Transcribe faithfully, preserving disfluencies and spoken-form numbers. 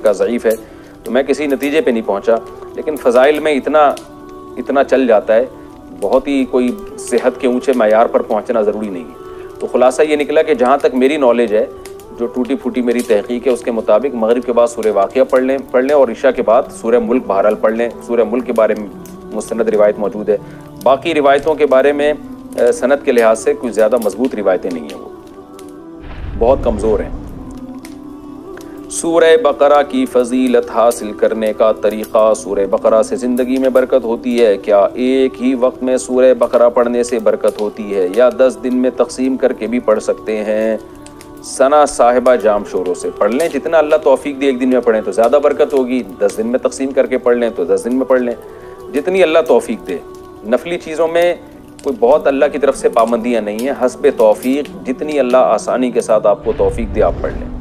का ज़ईफ़ है, तो मैं किसी नतीजे पे नहीं पहुंचा। लेकिन फ़ज़ाइल में इतना इतना चल जाता है, बहुत ही कोई सेहत के ऊंचे मयार पर पहुंचना ज़रूरी नहीं है। तो ख़ुलासा ये निकला कि जहाँ तक मेरी नॉलेज है, जो टूटी फूटी मेरी तहकीक है, उसके मुताबिक मगरिब के बाद सूरह वाक़िया पढ़ लें पढ़ लें और इशा के बाद सूरह मुल्क बहरहाल पढ़ लें। सूरह मुल्क के बारे में मुस्तनद रिवायत मौजूद है। बाकी रिवायतों के बारे में सनद के लिहाज से कुछ ज़्यादा मजबूत रिवायतें नहीं हैं, वो बहुत कमज़ोर हैं। सूरह बकरा की फ़जीलत हासिल करने का तरीक़ा। सूरह बकरा से ज़िंदगी में बरकत होती है क्या? एक ही वक्त में सूरह बकरा पढ़ने से बरकत होती है या दस दिन में तकसीम करके भी पढ़ सकते हैं? सना साहिबा जाम शोरों से पढ़ लें, जितना अल्लाह तौफीक दे एक दिन में पढ़ें तो ज़्यादा बरकत होगी, दस दिन में तकसीम करके पढ़ लें तो दस दिन में पढ़ लें, जितनी अल्लाह तौफीक दे। नफली चीज़ों में कोई बहुत अल्लाह की तरफ से पाबंदियाँ नहीं हैं, हस्बे तौफीक, जितनी अल्लाह आसानी के साथ आपको तौफीक दे आप पढ़ लें।